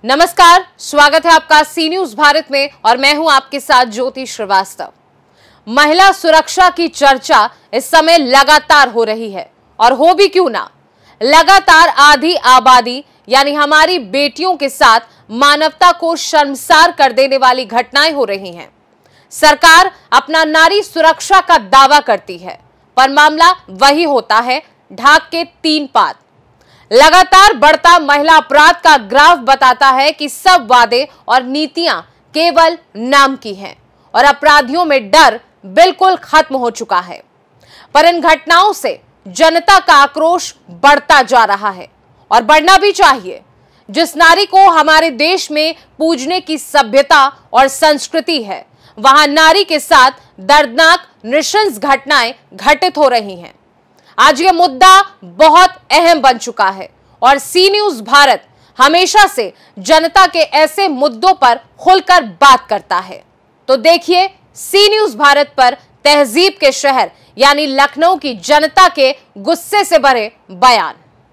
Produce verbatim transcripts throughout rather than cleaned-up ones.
नमस्कार, स्वागत है आपका सी न्यूज भारत में और मैं हूं आपके साथ ज्योति श्रीवास्तव। महिला सुरक्षा की चर्चा इस समय लगातार हो रही है और हो भी क्यों ना। लगातार आधी आबादी यानी हमारी बेटियों के साथ मानवता को शर्मसार कर देने वाली घटनाएं हो रही हैं। सरकार अपना नारी सुरक्षा का दावा करती है, पर मामला वही होता है ढाक के तीन पात। लगातार बढ़ता महिला अपराध का ग्राफ बताता है कि सब वादे और नीतियां केवल नाम की हैं और अपराधियों में डर बिल्कुल खत्म हो चुका है। पर इन घटनाओं से जनता का आक्रोश बढ़ता जा रहा है और बढ़ना भी चाहिए। जिस नारी को हमारे देश में पूजने की सभ्यता और संस्कृति है, वहां नारी के साथ दर्दनाक नृशंस घटनाएं घटित हो रही हैं। आज यह मुद्दा बहुत अहम बन चुका है और सी न्यूज भारत हमेशा से जनता के ऐसे मुद्दों पर खुलकर बात करता है। तो देखिए सी न्यूज भारत पर तहजीब के शहर यानी लखनऊ की जनता के गुस्से से भरे बयान।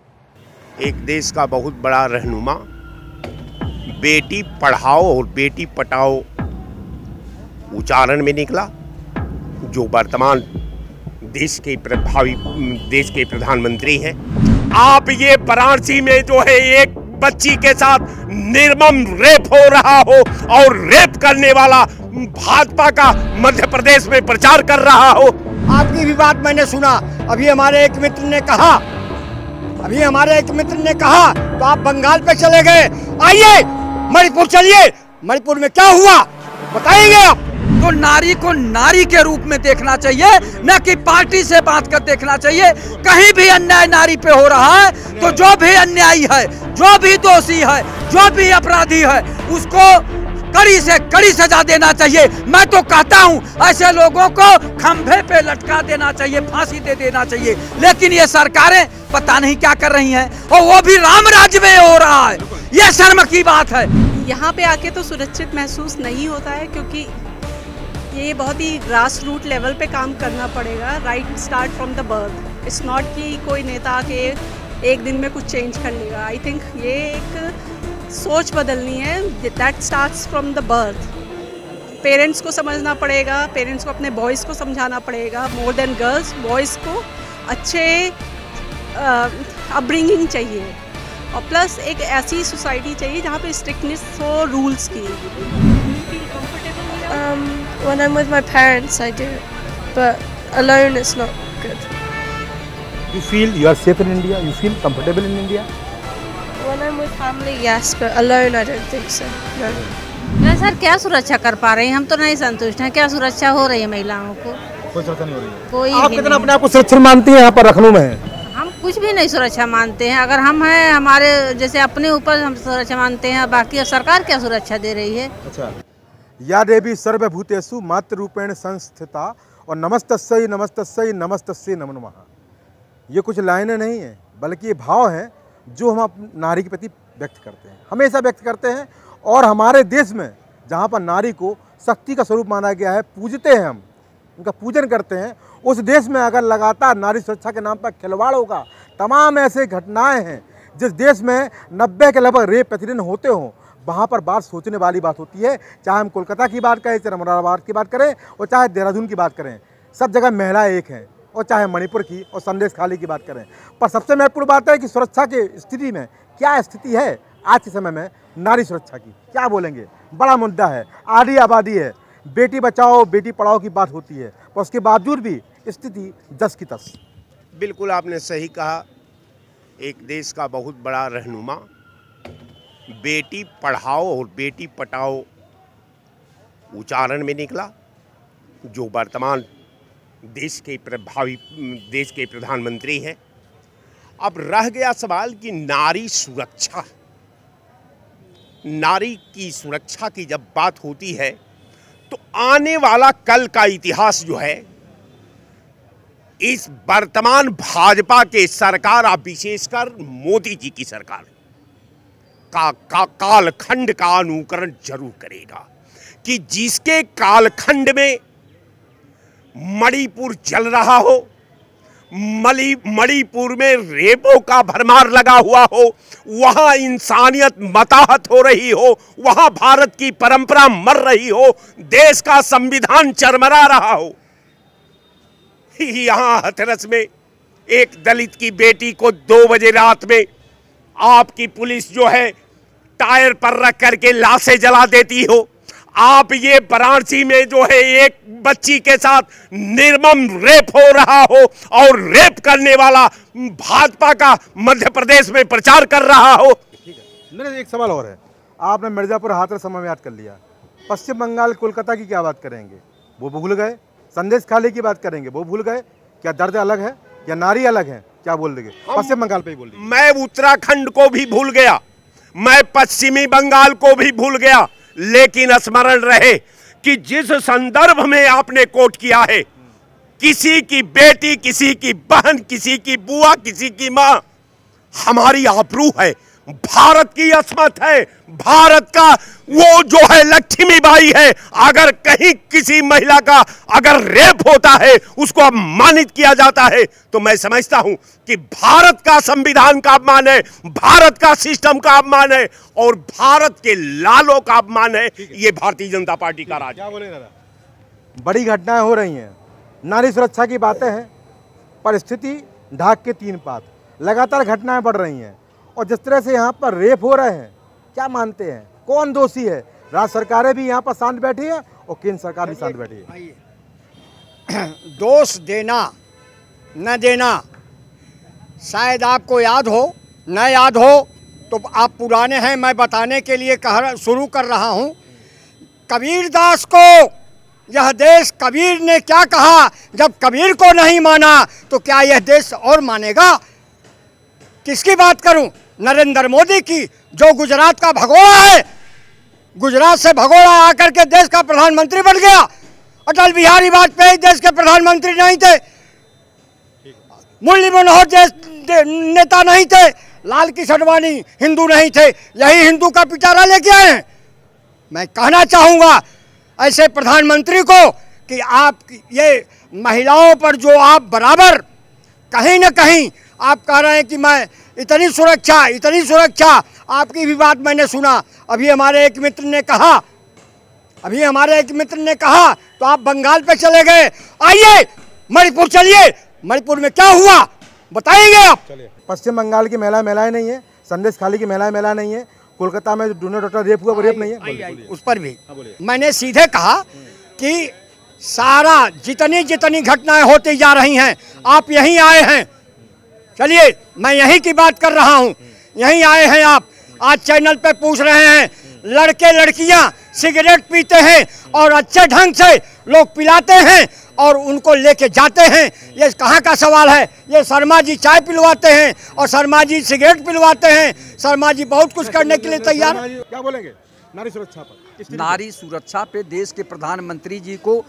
एक देश का बहुत बड़ा रहनुमा बेटी पढ़ाओ और बेटी पटाओ उच्चारण में निकला, जो वर्तमान देश के प्रभावी देश के प्रधानमंत्री हैं। आप ये वाराणसी में जो है एक बच्ची के साथ निर्मम रेप हो रहा हो और रेप करने वाला भाजपा का मध्य प्रदेश में प्रचार कर रहा हो। आपकी भी बात मैंने सुना। अभी हमारे एक मित्र ने कहा अभी हमारे एक मित्र ने कहा तो आप बंगाल पे चले गए। आइए मणिपुर चलिए, मणिपुर में क्या हुआ बताएंगे आप। तो नारी को नारी के रूप में देखना चाहिए, न कि पार्टी से बात कर देखना चाहिए। कहीं भी अन्याय नारी पे हो रहा है तो जो भी अन्यायी है, जो भी दोषी है, जो भी अपराधी है, उसको कड़ी से कड़ी सजा देना चाहिए। मैं तो कहता हूँ ऐसे लोगों को खंभे पे लटका देना चाहिए, फांसी दे देना चाहिए। लेकिन ये सरकारें पता नहीं क्या कर रही हैं और वो भी राम राज्य में हो रहा है। ये शर्म की बात है। यहाँ पे आके तो सुरक्षित महसूस नहीं होता है, क्योंकि ये बहुत ही ग्रास रूट लेवल पे काम करना पड़ेगा। Right start from the birth. It's not कि कोई नेता आके एक दिन में कुछ चेंज कर लेगा। आई थिंक ये एक सोच बदलनी है। That starts from the birth. Parents को समझना पड़ेगा, पेरेंट्स को अपने बॉयज़ को समझाना पड़ेगा। मोर देन गर्ल्स, बॉयज़ को अच्छे अपब्रिंगिंग चाहिए और प्लस एक ऐसी सोसाइटी चाहिए जहाँ पे स्ट्रिक्टनेस हो रूल्स की। Um, when I'm with my parents, I do, but alone it's not good. You feel you are safe in India? You feel comfortable in India? When I'm with family, yes, but alone I don't think so. No. नहीं sir, क्या सुरक्षा कर पा रहे हैं? हम तो नहीं संतुष्ट हैं। क्या सुरक्षा हो रही है महिलाओं को? कोई सुरक्षा नहीं हो रही है। कोई आप कितना अपने आप को सुरक्षित मानती हैं यहाँ पर लखनऊ में? हम कुछ भी नहीं सुरक्षा मानते हैं। अगर हम हैं हमारे जैसे अपने ऊपर हम सुरक्षा मानते हैं, बाकी सरकार क्या सुरक्षा दे रही है? अच्छा। या देवी सर्वभूतेषु मातृरूपेण संस्थिता और नमस्तस्यै नमस्तस्यै नमस्तस्यै नमो नमः। ये कुछ लाइनें नहीं हैं, बल्कि ये भाव हैं जो हम अपनी नारी के प्रति व्यक्त करते हैं, हमेशा व्यक्त करते हैं। और हमारे देश में जहाँ पर नारी को शक्ति का स्वरूप माना गया है, पूजते हैं, हम उनका पूजन करते हैं, उस देश में अगर लगातार नारी सुरक्षा के नाम पर खिलवाड़ होगा, तमाम ऐसे घटनाएँ हैं जिस देश में नब्बे के लगभग रेप प्रतिदिन होते हों, वहाँ पर बात सोचने वाली बात होती है। चाहे हम कोलकाता की बात करें, चाहे मुरादाबाद की बात करें और चाहे देहरादून की बात करें, सब जगह महिला एक हैं। और चाहे मणिपुर की और संदेश खाली की बात करें, पर सबसे महत्वपूर्ण बात है कि सुरक्षा की स्थिति में क्या स्थिति है आज के समय में नारी सुरक्षा की। क्या बोलेंगे, बड़ा मुद्दा है, आधी आबादी है, बेटी बचाओ बेटी पढ़ाओ की बात होती है, पर उसके बावजूद भी स्थिति दस की दस। बिल्कुल आपने सही कहा। एक देश का बहुत बड़ा रहनुमा बेटी पढ़ाओ और बेटी पटाओ उच्चारण में निकला, जो वर्तमान देश के प्रभावी देश के प्रधानमंत्री हैं। अब रह गया सवाल कि नारी सुरक्षा, नारी की सुरक्षा की जब बात होती है तो आने वाला कल का इतिहास जो है, इस वर्तमान भाजपा के सरकार, आप विशेषकर मोदी जी की सरकार का, का कालखंड का अनुकरण जरूर करेगा कि जिसके कालखंड में मणिपुर जल रहा हो, मली मणिपुर में रेपों का भरमार लगा हुआ हो, वहां इंसानियत मताहत हो रही हो, वहां भारत की परंपरा मर रही हो, देश का संविधान चरमरा रहा हो, यहां हाथरस में एक दलित की बेटी को दो बजे रात में आपकी पुलिस जो है टायर पर रख करके लाशें जला देती हो। आप ये वाराणसी में जो है एक बच्ची के साथ निर्मम रेप हो रहा हो और रेप करने वाला भाजपा का मध्य प्रदेश में प्रचार कर रहा हो। ठीक है, मेरा एक सवाल और है। आपने मिर्जापुर हाथरस समय याद कर लिया, पश्चिम बंगाल कोलकाता की क्या बात करेंगे, वो भूल गए। संदेश खाली की बात करेंगे, वो भूल गए। क्या दर्द अलग है, क्या नारी अलग है, क्या बोल देंगे? पश्चिम बंगाल पे ही बोल देंगे। मैं उत्तराखंड को भी भूल गया, मैं पश्चिमी बंगाल को भी भूल गया, लेकिन स्मरण रहे कि जिस संदर्भ में आपने कोट किया है, किसी की बेटी, किसी की बहन, किसी की बुआ, किसी की मां, हमारी आबरू है, भारत की असमत है, भारत का वो जो है लक्ष्मीबाई है। अगर कहीं किसी महिला का अगर रेप होता है, उसको अपमानित किया जाता है, तो मैं समझता हूं कि भारत का संविधान का अपमान है, भारत का सिस्टम का अपमान है और भारत के लालों का अपमान है। ये भारतीय जनता पार्टी का राज। क्या बोले दादा? बड़ी घटनाएं हो रही हैं, नारी सुरक्षा की बातें हैं, परिस्थिति ढाक के तीन पात, लगातार घटनाएं बढ़ रही हैं और जिस तरह से यहाँ पर रेप हो रहे हैं, क्या मानते हैं कौन दोषी है? राज्य सरकारें भी यहाँ पर शांत बैठी है और केंद्र सरकार भी शांत बैठी है। दोष देना न देना, शायद आपको याद हो, न याद हो तो आप पुराने हैं, मैं बताने के लिए कह शुरू कर रहा हूँ। कबीरदास को यह देश, कबीर ने क्या कहा, जब कबीर को नहीं माना तो क्या यह देश और मानेगा? किसकी बात करूं? नरेंद्र मोदी की, जो गुजरात का भगोड़ा है, गुजरात से भगोड़ा आकर के देश का प्रधानमंत्री बन गया। अटल बिहारी वाजपेयी देश के प्रधानमंत्री नहीं थे, मुरली मनोहर देश नेता नहीं थे, लाल कृष्ण आडवाणी हिंदू नहीं थे, यही हिंदू का पिटारा लेके आए हैं। मैं कहना चाहूँगा ऐसे प्रधानमंत्री को कि आप ये महिलाओं पर जो आप बराबर कहीं ना कहीं आप कह रहे हैं कि मैं इतनी सुरक्षा, इतनी सुरक्षा, आपकी भी बात मैंने सुना। अभी हमारे एक मित्र ने कहा, अभी हमारे एक मित्र ने कहा तो आप बंगाल पे चले गए। आइए मणिपुर चलिए, मणिपुर में क्या हुआ बताएंगे आप? पश्चिम बंगाल की महिला महिलाएं नहीं है, संदेश खाली की महिला महिला नहीं है, कोलकाता में जो डूना डॉक्टर रेप हुआ वो रेप नहीं है। बोलिए, बोलिए। उस पर भी मैंने सीधे कहा कि सारा जितनी जितनी घटनाएं होती जा रही हैं, आप यहीं आए हैं, चलिए मैं यहीं की बात कर रहा हूं, यहीं आए हैं आप, आज चैनल पे पूछ रहे हैं, लड़के लड़कियां सिगरेट पीते हैं और अच्छे ढंग से लोग पिलाते हैं और उनको लेके जाते हैं। ये कहाँ का सवाल है? ये शर्मा जी चाय पिलवाते हैं और शर्मा जी सिगरेट पिलवाते हैं, शर्मा जी बहुत कुछ करने के लिए तैयार। क्या बोलेंगे नारी सुरक्षा पर? नारी सुरक्षा पे देश के प्रधानमंत्री जी को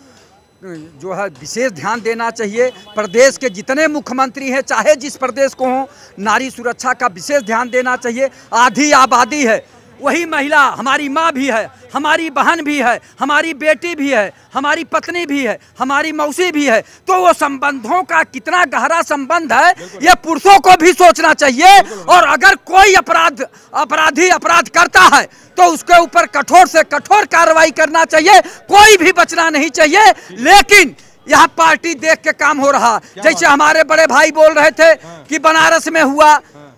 जो है विशेष ध्यान देना चाहिए। प्रदेश के जितने मुख्यमंत्री हैं, चाहे जिस प्रदेश को हों, नारी सुरक्षा का विशेष ध्यान देना चाहिए। आधी आबादी है, वही महिला हमारी माँ भी है, हमारी बहन भी है, हमारी बेटी भी है, हमारी पत्नी भी है, हमारी मौसी भी है। तो वो संबंधों का कितना गहरा संबंध है, ये पुरुषों को भी सोचना चाहिए। और अगर कोई अपराध अपराधी अपराध करता है तो उसके ऊपर कठोर से कठोर कार्रवाई करना चाहिए, कोई भी बचना नहीं चाहिए। लेकिन यहाँ पार्टी देख के काम हो रहा, जैसे हमारे बड़े भाई बोल रहे थे कि बनारस में हुआ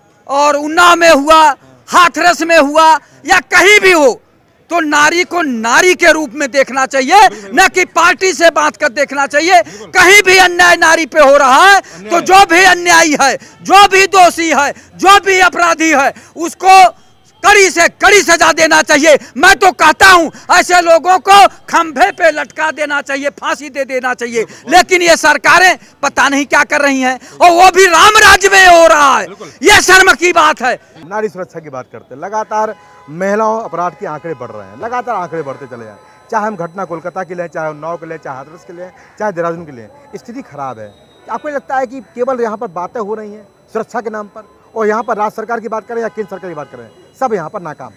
और उन्नाव में हुआ, हाथरस में हुआ या कहीं भी हो, तो नारी को नारी के रूप में देखना चाहिए, न कि पार्टी से बात कर देखना चाहिए। कहीं भी अन्याय नारी पे हो रहा है तो जो भी अन्यायी है, जो भी दोषी है, जो भी अपराधी है, उसको कड़ी से कड़ी सजा देना चाहिए। मैं तो कहता हूं ऐसे लोगों को खंभे पे लटका देना चाहिए, फांसी दे देना चाहिए। लेकिन ये सरकारें पता नहीं क्या कर रही हैं, और वो भी राम राज्य में हो रहा है। ये शर्म की बात है। नारी सुरक्षा की बात करते हैं, लगातार महिलाओं अपराध के आंकड़े बढ़ रहे हैं, लगातार आंकड़े बढ़ते चले हैं। चाहे हम घटना कोलकाता के लिए, चाहे उन्नाव के लिए, चाहे हाथरस के लिए, चाहे देहरादून के लिए, स्थिति खराब है। आपको लगता है कि केवल यहाँ पर बातें हो रही हैं सुरक्षा के नाम पर, और यहाँ पर राज्य सरकार की बात करें या केंद्र सरकार की बात करें, सब यहाँ पर नाकाम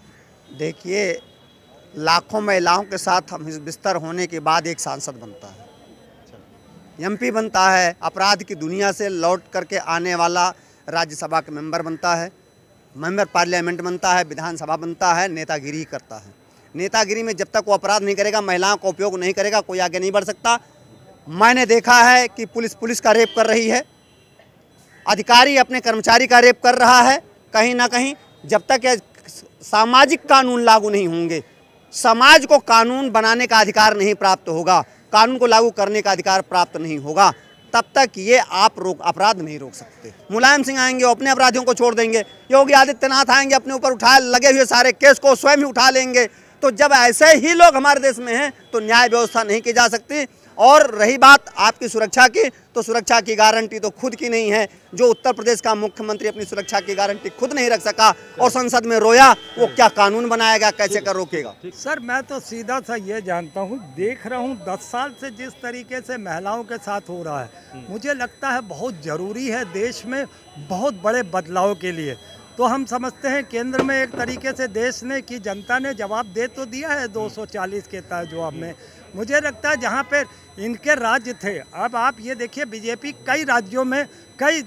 है? देखिए, लाखों महिलाओं के साथ हम इस बिस्तर होने के बाद एक सांसद बनता है, एमपी बनता है, अपराध की दुनिया से लौट करके आने वाला राज्यसभा का मेंबर बनता है, मेंबर पार्लियामेंट बनता है, विधानसभा बनता है, नेतागिरी करता है। नेतागिरी में जब तक वो अपराध नहीं करेगा, महिलाओं का उपयोग नहीं करेगा, कोई आगे नहीं बढ़ सकता। मैंने देखा है कि पुलिस पुलिस का रेप कर रही है, अधिकारी अपने कर्मचारी का रेप कर रहा है। कहीं ना कहीं जब तक ये सामाजिक कानून लागू नहीं होंगे, समाज को कानून बनाने का अधिकार नहीं प्राप्त होगा, कानून को लागू करने का अधिकार प्राप्त नहीं होगा, तब तक ये आप रोक अपराध नहीं रोक सकते। मुलायम सिंह आएंगे, वो अपने अपराधियों को छोड़ देंगे। योगी आदित्यनाथ आएंगे, अपने ऊपर उठाए लगे हुए सारे केस को स्वयं ही उठा लेंगे। तो जब ऐसे ही लोग हमारे देश में हैं तो न्याय व्यवस्था नहीं की जा सकती। और रही बात आपकी सुरक्षा की, तो सुरक्षा की गारंटी तो खुद की नहीं है। जो उत्तर प्रदेश का मुख्यमंत्री अपनी सुरक्षा की गारंटी खुद नहीं रख सका और संसद में रोया, वो क्या कानून बनाएगा, कैसे कर रोकेगा? सर मैं तो सीधा सा ये जानता हूँ, देख रहा हूँ दस साल से जिस तरीके से महिलाओं के साथ हो रहा है, मुझे लगता है बहुत ज़रूरी है देश में बहुत बड़े बदलाव के लिए। तो हम समझते हैं केंद्र में एक तरीके से देश ने की जनता ने जवाब दे तो दिया है दो सौ चालीस के तहत जवाब में। मुझे लगता है जहाँ पर इनके राज्य थे, अब आप ये देखिए बीजेपी कई राज्यों में कई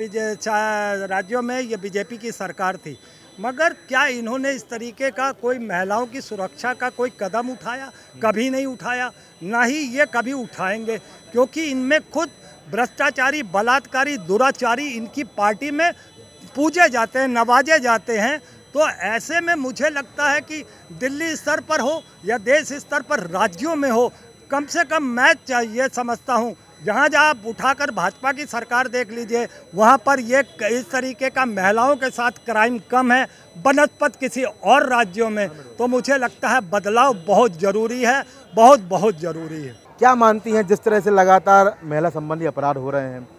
राज्यों में ये बीजेपी की सरकार थी, मगर क्या इन्होंने इस तरीके का कोई महिलाओं की सुरक्षा का कोई कदम उठाया? कभी नहीं उठाया, ना ही ये कभी उठाएंगे, क्योंकि इनमें खुद भ्रष्टाचारी, बलात्कारी, दुराचारी इनकी पार्टी में पूजे जाते हैं, नवाजे जाते हैं। तो ऐसे में मुझे लगता है कि दिल्ली स्तर पर हो या देश स्तर पर राज्यों में हो, कम से कम मैं चाहिए समझता हूँ जहाँ जहाँ आप उठाकर भाजपा की सरकार देख लीजिए, वहाँ पर ये इस तरीके का महिलाओं के साथ क्राइम कम है बनस्पत किसी और राज्यों में। तो मुझे लगता है बदलाव बहुत ज़रूरी है, बहुत बहुत ज़रूरी है। क्या मानती हैं जिस तरह से लगातार महिला संबंधी अपराध हो रहे हैं,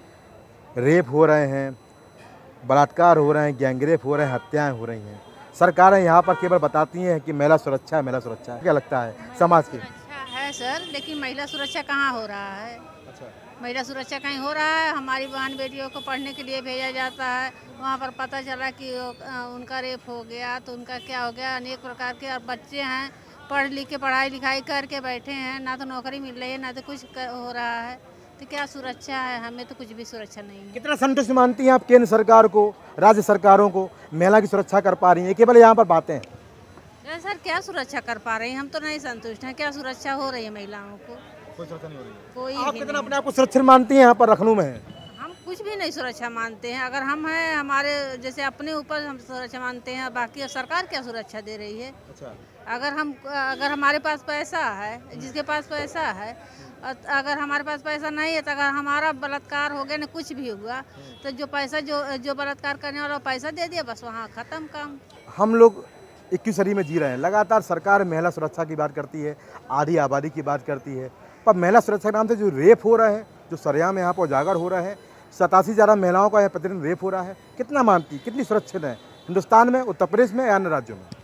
रेप हो रहे हैं, बलात्कार हो रहे हैं, गैंगरेप हो रहे हैं, हत्याएं हो रही हैं, सरकारें यहाँ पर केवल बताती हैं कि महिला सुरक्षा है, महिला सुरक्षा है, क्या लगता है समाज की? अच्छा है सर, लेकिन महिला सुरक्षा कहाँ हो रहा है? अच्छा, महिला सुरक्षा कहीं हो रहा है? हमारी बहन बेटियों को पढ़ने के लिए भेजा जाता है, वहाँ पर पता चला कि उनका रेप हो गया तो उनका क्या हो गया। अनेक प्रकार के और बच्चे हैं पढ़ लिख के पढ़ाई लिखाई करके बैठे हैं, ना तो नौकरी मिल रही है ना तो कुछ हो रहा है, तो क्या सुरक्षा है? हमें तो कुछ भी सुरक्षा नहीं है। कितना संतुष्ट मानती हैं आप केंद्र सरकार को, राज्य सरकारों को, महिला की सुरक्षा कर पा रही हैं? केवल यहाँ पर बातें हैं सर, क्या सुरक्षा कर पा रहे हैं? हम तो नहीं संतुष्ट हैं। क्या सुरक्षा हो रही है महिलाओं को? कोई सुरक्षा नहीं हो रही है। कोई आप कितना अपने आप को सुरक्षित मानती हैं? यहाँ पर लखनऊ में है, हम कुछ भी नहीं सुरक्षा मानते हैं। अगर हम हैं हमारे जैसे अपने ऊपर हम सुरक्षा मानते हैं, बाकी सरकार क्या सुरक्षा दे रही है? अच्छा, अगर हम अगर हमारे पास पैसा है, जिसके पास पैसा है, अगर हमारे पास पैसा नहीं है तो अगर हमारा बलात्कार हो गया ना कुछ भी हुआ तो जो पैसा जो जो बलात्कार करने वाला पैसा दे दिया, बस वहाँ खत्म काम। हम लोग इक्कीसवीं सदी में जी रहे हैं, लगातार सरकार महिला सुरक्षा की बात करती है, आधी आबादी की बात करती है, पर महिला सुरक्षा के नाम से जो रेप हो रहा है, जो सरेआम यहाँ पर उजागर हो रहा है, सतासी ज़्यादा महिलाओं का यहाँ प्रतिदिन रेप हो रहा है, कितना मानती, कितनी सुरक्षित है हिंदुस्तान में, उत्तर प्रदेश में या अन्य राज्यों में?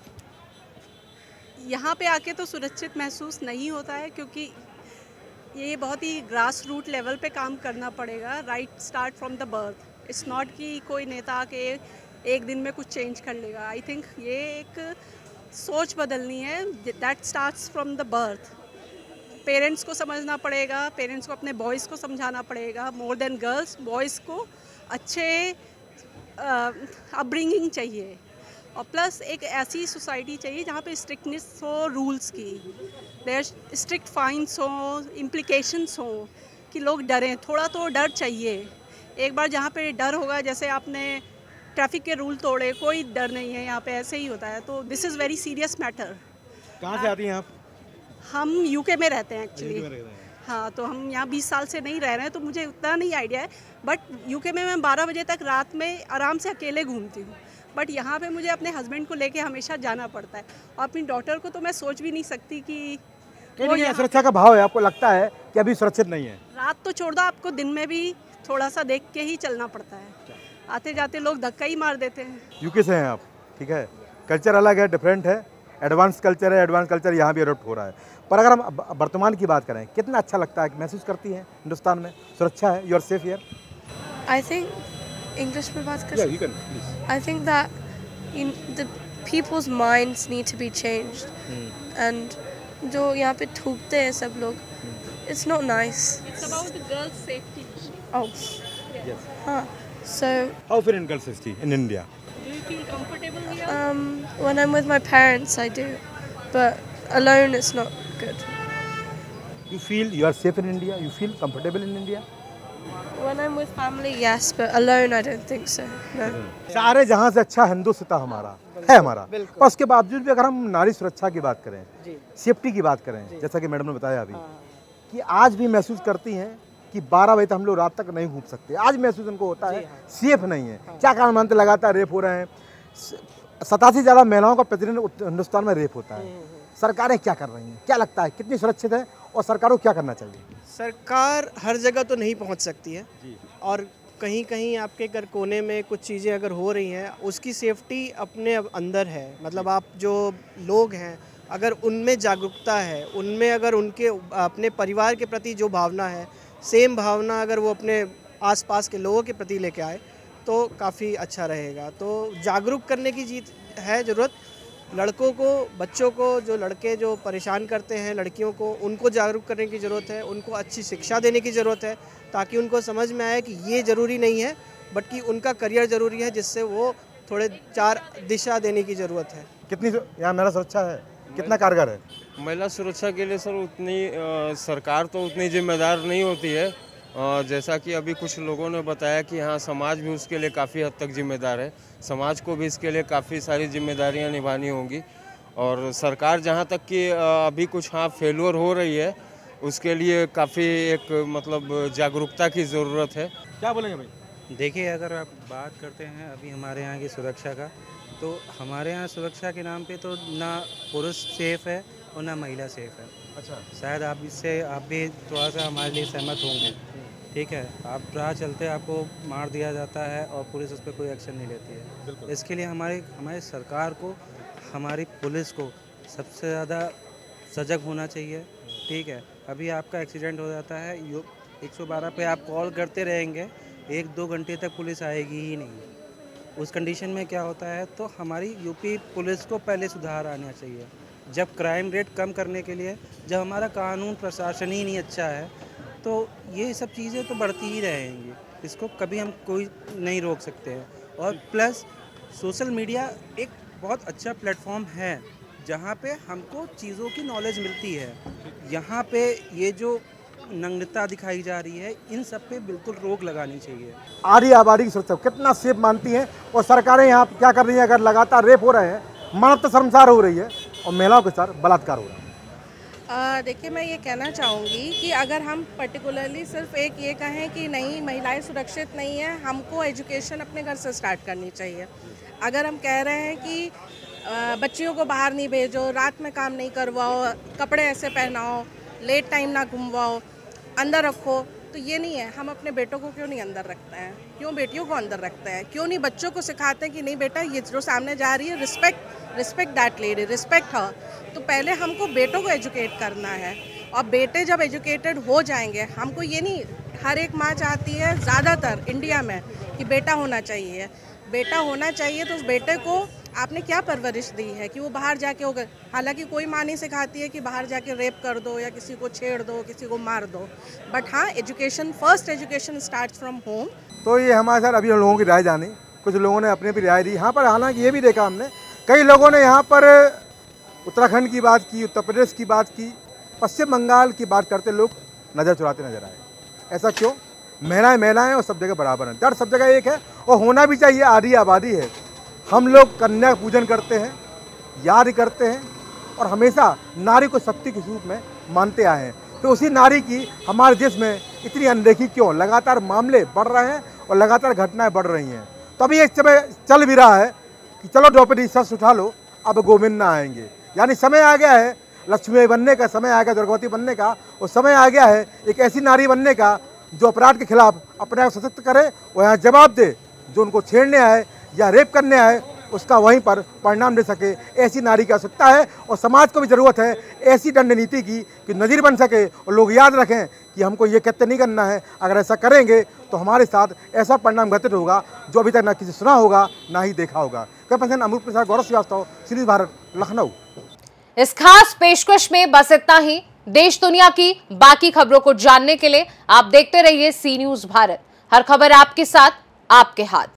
यहाँ पे आके तो सुरक्षित महसूस नहीं होता है, क्योंकि ये बहुत ही ग्रास रूट लेवल पे काम करना पड़ेगा। Right start from the birth. It's not कि कोई नेता आके एक दिन में कुछ चेंज कर लेगा। आई थिंक ये एक सोच बदलनी है, that starts from the birth. Parents को समझना पड़ेगा, पेरेंट्स को अपने बॉयज़ को समझाना पड़ेगा, मोर देन गर्ल्स बॉयज़ को अच्छे अपब्रिंगिंग चाहिए, और प्लस एक ऐसी सोसाइटी चाहिए जहाँ पे स्ट्रिक्टनेस हो रूल्स की, देयर स्ट्रिक्ट फाइन्स हो, इम्प्लिकेशंस हो, कि लोग डरें। थोड़ा तो डर चाहिए। एक बार जहाँ पे डर होगा, जैसे आपने ट्रैफिक के रूल तोड़े, कोई डर नहीं है, यहाँ पे ऐसे ही होता है। तो this is very serious matter. कहाँ से आती हैं आप? हम यूके में रहते हैं एक्चुअली। हाँ, तो हम यहाँ बीस साल से नहीं रह रहे हैं, तो मुझे उतना नहीं आइडिया है। बट यूके में मैं बारह बजे तक रात में आराम से अकेले घूमती हूँ, बट यहाँ पे मुझे अपने हस्बैंड को लेके हमेशा जाना पड़ता है। और अपनी डॉटर को तो मैं सोच भी नहीं सकती कि वो सुरक्षा का भाव है, आपको लगता है कि अभी सुरक्षित नहीं है? रात तो छोड़ दो, आपको दिन में भी थोड़ा सा देख के ही चलना पड़ता है। आते जाते लोग धक्का ही मार देते हैं। यूके से हैं आप, ठीक है, कल्चर अलग है, डिफरेंट है, एडवांस कल्चर है, एडवांस कल्चर यहाँ भी अडोप्ट हो रहा है। पर अगर हम वर्तमान की बात करें, कितना अच्छा लगता है, महसूस करती हैं हिंदुस्तान में सुरक्षा है, you are safe here? I think English में बात कर सकते हैं? Yeah, you can, please. I think that in the people's minds need to be changed. And जो यहाँ पे थूकते हैं सब लोग, It's not nice. It's about the girls' safety. Oh. Yes. Huh. So, How feel in girls' safety in India? Do you feel comfortable here? um, when I'm with my parents, I do, but alone it's not good. You feel you are safe in India? You feel comfortable in India? When I'm with family, yes, but alone, I don't think so. No. सारे जहाँ से अच्छा हिंदुस्तान हमारा है हमारा, पर उसके बावजूद भी अगर हम नारी सुरक्षा की बात करें, सेफ्टी की बात करें, जैसा कि मैडम ने बताया अभी, कि आज भी महसूस करती हैं कि बारह बजे तक हम लोग रात तक नहीं घूम सकते। आज महसूस उनको होता है सेफ नहीं है। क्या कारण मानते, लगातार रेप हो रहे हैं, सतासी ज़्यादा महिलाओं का प्रतिदिन हिंदुस्तान में रेप होता है। सरकारें क्या कर रही हैं, क्या लगता है कितनी सुरक्षित है और सरकार को क्या करना चाहिए? सरकार हर जगह तो नहीं पहुंच सकती है और कहीं कहीं आपके घर कोने में कुछ चीज़ें अगर हो रही हैं, उसकी सेफ्टी अपने अंदर है। मतलब आप जो लोग हैं, अगर उनमें जागरूकता है, उनमें अगर उनके अपने परिवार के प्रति जो भावना है, सेम भावना अगर वो अपने आसपास के लोगों के प्रति लेके आए तो काफ़ी अच्छा रहेगा। तो जागरूक करने की जीत है ज़रूरत। लड़कों को, बच्चों को, जो लड़के जो परेशान करते हैं लड़कियों को, उनको जागरूक करने की ज़रूरत है। उनको अच्छी शिक्षा देने की ज़रूरत है ताकि उनको समझ में आए कि ये ज़रूरी नहीं है, बट कि उनका करियर ज़रूरी है, जिससे वो थोड़े चार दिशा देने की ज़रूरत है। कितनी यहाँ महिला सुरक्षा है, कितना कारगर है? महिला सुरक्षा के लिए सर उतनी आ, सरकार तो उतनी जिम्मेदार नहीं होती है। आ, जैसा कि अभी कुछ लोगों ने बताया कि हाँ, समाज भी उसके लिए काफ़ी हद तक जिम्मेदार है। समाज को भी इसके लिए काफ़ी सारी जिम्मेदारियां निभानी होंगी और सरकार जहाँ तक कि अभी कुछ हाँ फेल्योर हो रही है, उसके लिए काफ़ी एक मतलब जागरूकता की ज़रूरत है। क्या बोलेंगे भाई? देखिए, अगर आप बात करते हैं अभी हमारे यहाँ की सुरक्षा का, तो हमारे यहाँ सुरक्षा के नाम पे तो ना पुरुष सेफ है और ना महिला सेफ है। अच्छा, शायद आप इससे आप भी थोड़ा सा हमारे लिए सहमत होंगे। ठीक है, आप राह चलते आपको मार दिया जाता है और पुलिस उस पर कोई एक्शन नहीं लेती है। इसके लिए हमारी हमारी सरकार को, हमारी पुलिस को सबसे ज़्यादा सजग होना चाहिए। ठीक है, अभी आपका एक्सीडेंट हो जाता है, एक सौ बारह पे आप कॉल करते रहेंगे, एक दो घंटे तक पुलिस आएगी ही नहीं। उस कंडीशन में क्या होता है, तो हमारी यूपी पुलिस को पहले सुधार आना चाहिए। जब क्राइम रेट कम करने के लिए, जब हमारा कानून प्रशासन ही नहीं अच्छा है, तो ये सब चीज़ें तो बढ़ती ही रहेंगी। इसको कभी हम कोई नहीं रोक सकते हैं। और प्लस सोशल मीडिया एक बहुत अच्छा प्लेटफॉर्म है जहाँ पे हमको चीज़ों की नॉलेज मिलती है। यहाँ पे ये जो नग्नता दिखाई जा रही है, इन सब पे बिल्कुल रोक लगानी चाहिए। आरी आबादी की सुरक्षा कितना सेफ मानती हैं और सरकारें यहाँ क्या कर रही हैं? अगर लगातार रेप हो रहे हैं, मानवता शर्मसार हो रही है और महिलाओं के साथ बलात्कार हो रहा है। देखिए, मैं ये कहना चाहूँगी कि अगर हम पर्टिकुलरली सिर्फ एक ये कहें कि नहीं महिलाएं सुरक्षित नहीं है, हमको एजुकेशन अपने घर से स्टार्ट करनी चाहिए। अगर हम कह रहे हैं कि बच्चियों को बाहर नहीं भेजो, रात में काम नहीं करवाओ, कपड़े ऐसे पहनाओ, लेट टाइम ना घुमवाओ, अंदर रखो, तो ये नहीं है। हम अपने बेटों को क्यों नहीं अंदर रखते हैं? क्यों बेटियों को अंदर रखते हैं? क्यों नहीं बच्चों को सिखाते हैं कि नहीं बेटा, ये जो सामने जा रही है, respect respect that lady, respect her. तो पहले हमको बेटों को एजुकेट करना है और बेटे जब एजुकेटेड हो जाएंगे, हमको ये नहीं, हर एक माँ चाहती है ज़्यादातर इंडिया में कि बेटा होना चाहिए, बेटा होना चाहिए। तो उस बेटे को आपने क्या परवरिश दी है कि वो बाहर जाके होगा? हालांकि कोई माँ नहीं सिखाती है कि बाहर जाके रेप कर दो या किसी को छेड़ दो, किसी को मार दो, बट हाँ, education, first education starts from home. तो ये हमारे साथ अभी लोगों की राय जानी, कुछ लोगों ने अपनी भी राय दी यहाँ पर। हालांकि ये भी देखा हमने, कई लोगों ने यहाँ पर उत्तराखंड की बात की, उत्तर प्रदेश की बात की, पश्चिम बंगाल की बात करते लोग नज़र चुराते नजर आए। ऐसा क्यों? महिलाएं महिलाएं और सब जगह बराबर हैं, दर सब जगह एक है और होना भी चाहिए। आधी आबादी है, हम लोग कन्या पूजन करते हैं, याद करते हैं और हमेशा नारी को शक्ति के रूप में मानते आए हैं। तो उसी नारी की हमारे देश में इतनी अनदेखी क्यों? लगातार मामले बढ़ रहे हैं और लगातार घटनाएं बढ़ रही हैं। तो अभी एक समय चल भी रहा है कि चलो द्रौपदी सस उठा लो, अब गोविंद ना आएंगे। यानी समय आ गया है लक्ष्मी बनने का, समय आ गया द्रौपदी बनने का, और समय आ गया है एक ऐसी नारी बनने का जो अपराध के खिलाफ अपने आप सशक्त करे और यहाँ जवाब दे। जो उनको छेड़ने आए या रेप करने आए, उसका वहीं पर परिणाम दे सके, ऐसी नारी की आवश्यकता है। और समाज को भी ज़रूरत है ऐसी दंड नीति की कि नज़ीर बन सके और लोग याद रखें कि हमको ये कृत्य नहीं करना है। अगर ऐसा करेंगे तो हमारे साथ ऐसा परिणाम घटित होगा जो अभी तक ना किसी सुना होगा ना ही देखा होगा। Camera Amrit Prasad, Gaurav Shrivastava, series Bharat, Lucknow. इस खास पेशकश में बस इतना ही। देश दुनिया की बाकी खबरों को जानने के लिए आप देखते रहिए सी न्यूज भारत। हर खबर आपके साथ, आपके हाथ।